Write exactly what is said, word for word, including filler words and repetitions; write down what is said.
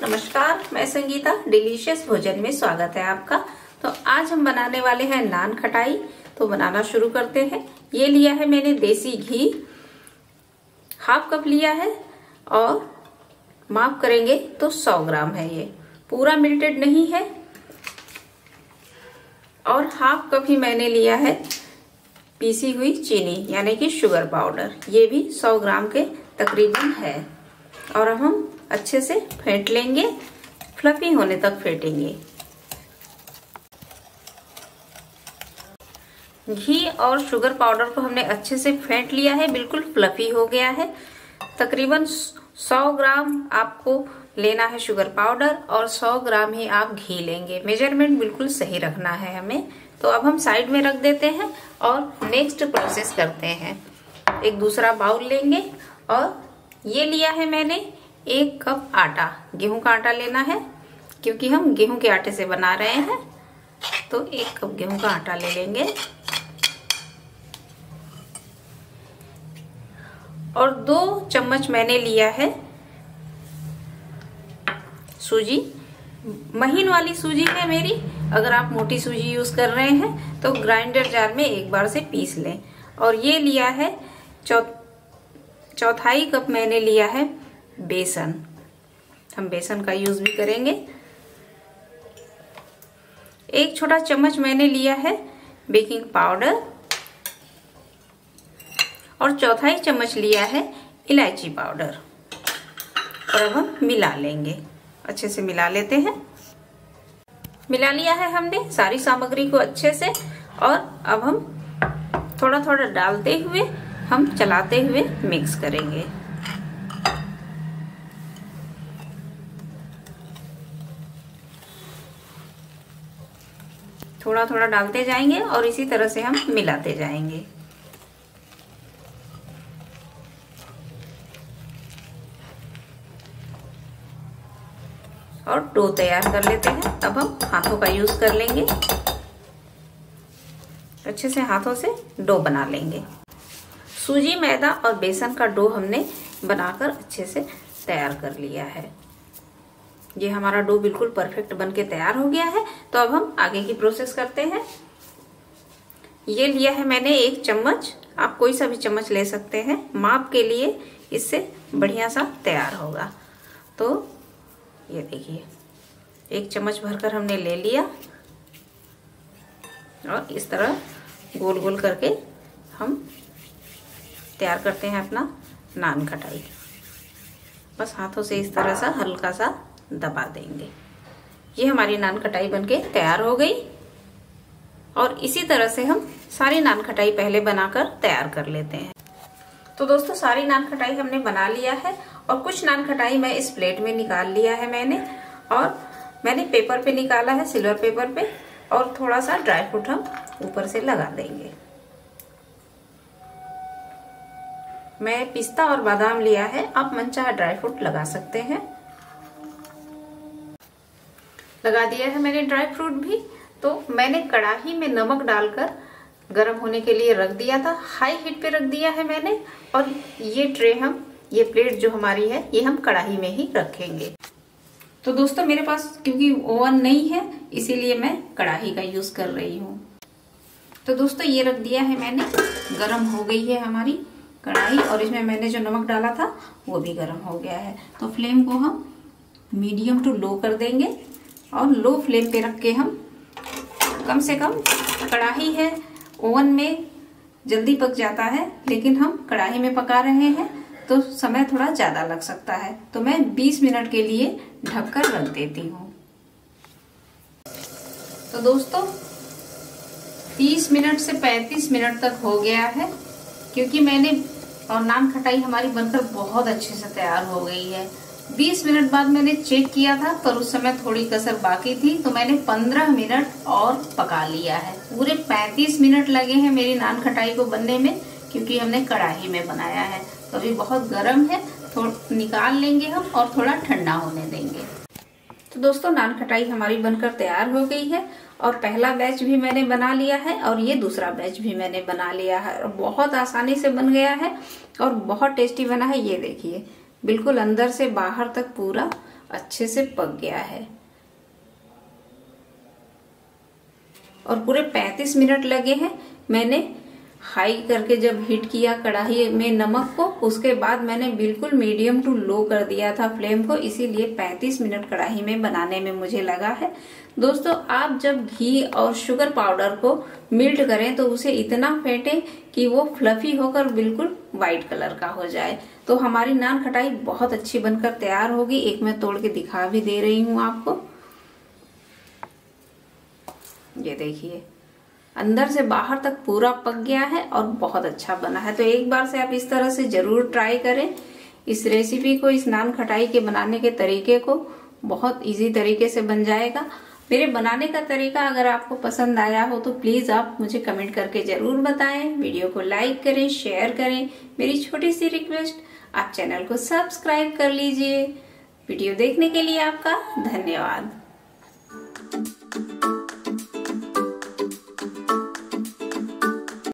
नमस्कार, मैं संगीता। डिलीशियस भोजन में स्वागत है आपका। तो आज हम बनाने वाले हैं नान खटाई। तो बनाना शुरू करते हैं। ये लिया है मैंने देसी घी, हाफ कप लिया है और माप करेंगे तो सौ ग्राम है। ये पूरा मिल्टेड नहीं है। और हाफ कप ही मैंने लिया है पीसी हुई चीनी यानी कि शुगर पाउडर। ये भी सौ ग्राम के तकरीबन है। और अब हम अच्छे से फेंट लेंगे, फ्लफी होने तक फेंटेंगे। घी और शुगर पाउडर को हमने अच्छे से फेंट लिया है, बिल्कुल फ्लफी हो गया है। तकरीबन सौ ग्राम आपको लेना है शुगर पाउडर और सौ ग्राम ही आप घी लेंगे। मेजरमेंट बिल्कुल सही रखना है हमें। तो अब हम साइड में रख देते हैं और नेक्स्ट प्रोसेस करते हैं। एक दूसरा बाउल लेंगे और ये लिया है मैंने एक कप आटा। गेहूं का आटा लेना है क्योंकि हम गेहूं के आटे से बना रहे हैं। तो एक कप गेहूं का आटा ले लेंगे और दो चम्मच मैंने लिया है सूजी। महीन वाली सूजी है मेरी। अगर आप मोटी सूजी यूज कर रहे हैं तो ग्राइंडर जार में एक बार से पीस लें। और ये लिया है चौ चौथाई कप मैंने लिया है बेसन। हम बेसन का यूज भी करेंगे। एक छोटा चम्मच मैंने लिया है बेकिंग पाउडर और चौथाई चम्मच लिया है इलायची पाउडर। और अब हम मिला लेंगे, अच्छे से मिला लेते हैं। मिला लिया है हमने सारी सामग्री को अच्छे से। और अब हम थोड़ा थोड़ा डालते हुए हम चलाते हुए मिक्स करेंगे। थोड़ा थोड़ा डालते जाएंगे और इसी तरह से हम मिलाते जाएंगे। और डो तैयार कर लेते हैं। अब हम हाथों का यूज कर लेंगे। अच्छे से हाथों से डो बना लेंगे। सूजी, मैदा और बेसन का डो हमने बनाकर अच्छे से तैयार कर लिया है। ये हमारा डो बिल्कुल परफेक्ट बनके तैयार हो गया है। तो अब हम आगे की प्रोसेस करते हैं। ये लिया है मैंने एक चम्मच। आप कोई सा भी चम्मच ले सकते हैं माप के लिए, इससे बढ़िया सा तैयार होगा। तो ये देखिए, एक चम्मच भरकर हमने ले लिया और इस तरह गोल गोल करके हम तैयार करते हैं अपना नान खटाई। बस हाथों से इस तरह सा हल्का सा दबा देंगे। ये हमारी नान खटाई बनके तैयार हो गई। और इसी तरह से हम सारी नान खटाई पहले बनाकर तैयार कर लेते हैं। तो दोस्तों, सारी नान खटाई हमने बना लिया है और कुछ नान खटाई मैं इस प्लेट में निकाल लिया है मैंने। और मैंने पेपर पे निकाला है, सिल्वर पेपर पे। और थोड़ा सा ड्राई फ्रूट हम ऊपर से लगा देंगे। मैं पिस्ता और बादाम लिया है, आप मनचाहा ड्राई फ्रूट लगा सकते हैं। लगा दिया है मैंने ड्राई फ्रूट भी। तो मैंने कढ़ाई में नमक डालकर गर्म होने के लिए रख दिया था। हाई हीट पे रख दिया है मैंने। और ये ट्रे हम, ये प्लेट जो हमारी है, ये हम कढ़ाई में ही रखेंगे। तो दोस्तों, मेरे पास क्योंकि ओवन नहीं है इसीलिए मैं कढ़ाई का यूज कर रही हूँ। तो दोस्तों, ये रख दिया है मैंने। गर्म हो गई है हमारी कढ़ाई और इसमें मैंने जो नमक डाला था वो भी गर्म हो गया है। तो फ्लेम को हम मीडियम टू लो कर देंगे और लो फ्लेम पे रख के हम कम से कम, कढ़ाई है, ओवन में जल्दी पक जाता है लेकिन हम कढ़ाई में पका रहे हैं तो समय थोड़ा ज्यादा लग सकता है। तो मैं बीस मिनट के लिए ढककर रख देती हूँ। तो दोस्तों, तीस मिनट से पैंतीस मिनट तक हो गया है क्योंकि मैंने, और नान खटाई हमारी बनकर बहुत अच्छे से तैयार हो गई है। बीस मिनट बाद मैंने चेक किया था पर उस समय थोड़ी कसर बाकी थी तो मैंने पंद्रह मिनट और पका लिया है। पूरे पैंतीस मिनट लगे हैं मेरी नान खटाई को बनने में क्योंकि हमने कढ़ाई में बनाया है। तो अभी बहुत गर्म है, थोड़ा निकाल लेंगे हम और थोड़ा ठंडा होने देंगे। तो दोस्तों, नान खटाई हमारी बनकर तैयार हो गई है और पहला बैच भी मैंने बना लिया है और ये दूसरा बैच भी मैंने बना लिया है। और बहुत आसानी से बन गया है और बहुत टेस्टी बना है। ये देखिए, बिल्कुल अंदर से बाहर तक पूरा अच्छे से पक गया है और पूरे पैंतीस मिनट लगे हैं। मैंने हाई करके जब हीट किया कढ़ाई में नमक को, उसके बाद मैंने बिल्कुल मीडियम टू लो कर दिया था फ्लेम को, इसीलिए पैंतीस मिनट कढ़ाई में बनाने में मुझे लगा है। दोस्तों, आप जब घी और शुगर पाउडर को मेल्ट करें तो उसे इतना फेंटें कि वो फ्लफी होकर बिल्कुल व्हाइट कलर का हो जाए। तो हमारी नान खटाई बहुत अच्छी बनकर तैयार होगी। एक मैं तोड़ के दिखा भी दे रही हूँ आपको। ये देखिए, अंदर से बाहर तक पूरा पक गया है और बहुत अच्छा बना है। तो एक बार से आप इस तरह से जरूर ट्राई करें इस रेसिपी को। इस नान खटाई के बनाने के तरीके को बहुत इजी तरीके से बन जाएगा। मेरे बनाने का तरीका अगर आपको पसंद आया हो तो प्लीज आप मुझे कमेंट करके जरूर बताएं। वीडियो को लाइक करें, शेयर करें। मेरी छोटी सी रिक्वेस्ट, आप चैनल को सब्सक्राइब कर लीजिए। वीडियो देखने के लिए आपका धन्यवाद।